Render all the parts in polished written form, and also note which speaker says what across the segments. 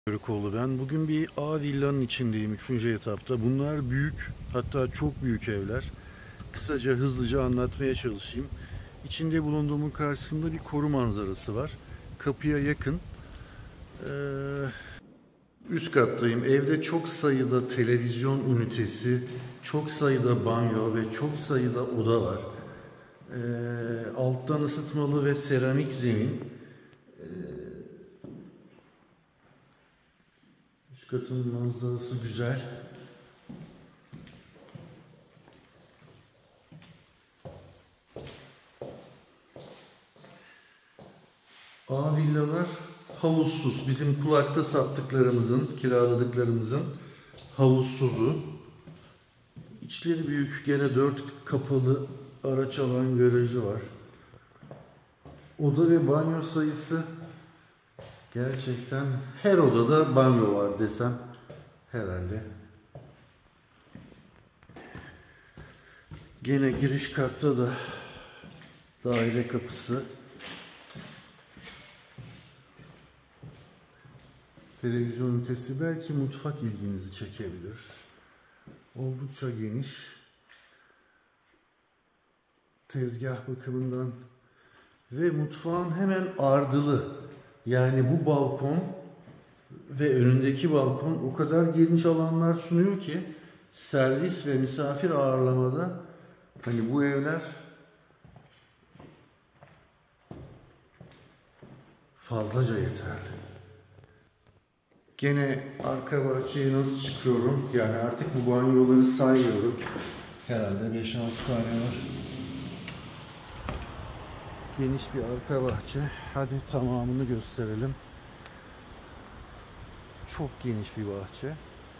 Speaker 1: Yörükoğlu ben. Bugün bir A villanın içindeyim 3. etapta. Bunlar büyük, hatta çok büyük evler. Kısaca hızlıca anlatmaya çalışayım. İçinde bulunduğumun karşısında bir koru manzarası var. Kapıya yakın. Üst kattayım. Evde çok sayıda televizyon ünitesi, çok sayıda banyo ve çok sayıda oda var. Alttan ısıtmalı ve seramik zemin. Üst katın manzarası güzel. A villalar havuzsuz. Bizim kulakta sattıklarımızın, kiraladıklarımızın havuzsuzu. İçleri büyük. Gene 4 kapılı araç alan garajı var. Oda ve banyo sayısı gerçekten her odada banyo var desem herhalde. Gene giriş katta da daire kapısı. Televizyon ünitesi, belki mutfak ilginizi çekebilir. Oldukça geniş. Tezgah bakımından ve mutfağın hemen ardılı. Yani bu balkon ve önündeki balkon o kadar geniş alanlar sunuyor ki servis ve misafir ağırlamada hani bu evler fazlaca yeterli. Gene arka bahçeye nasıl çıkıyorum? Yani artık bu banyoları saymıyorum. Herhalde 5-6 tane var. Geniş bir arka bahçe. Hadi tamamını gösterelim. Çok geniş bir bahçe.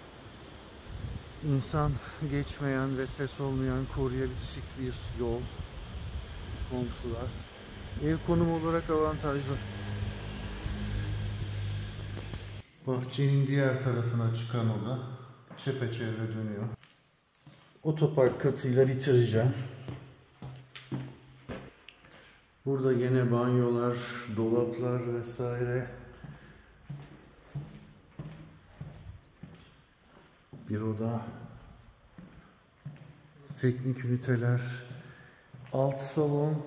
Speaker 1: İnsan geçmeyen ve ses olmayan koruya bitişik bir yol. Komşular. Ev konum olarak avantajlı. Bahçenin diğer tarafına çıkan oda çepeçevre dönüyor. Otopark katıyla bitireceğim. Burada gene banyolar, dolaplar vesaire. Bir oda. Teknik üniteler. Alt salon.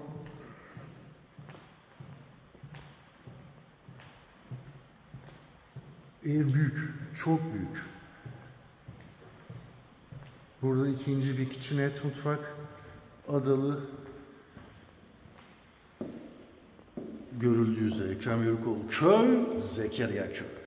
Speaker 1: Ev büyük, çok büyük. Burada ikinci bir kitchenette mutfak. Adalı. Görüldüğü üzere Ekrem Yörükoğlu köy, Zekeriya köy.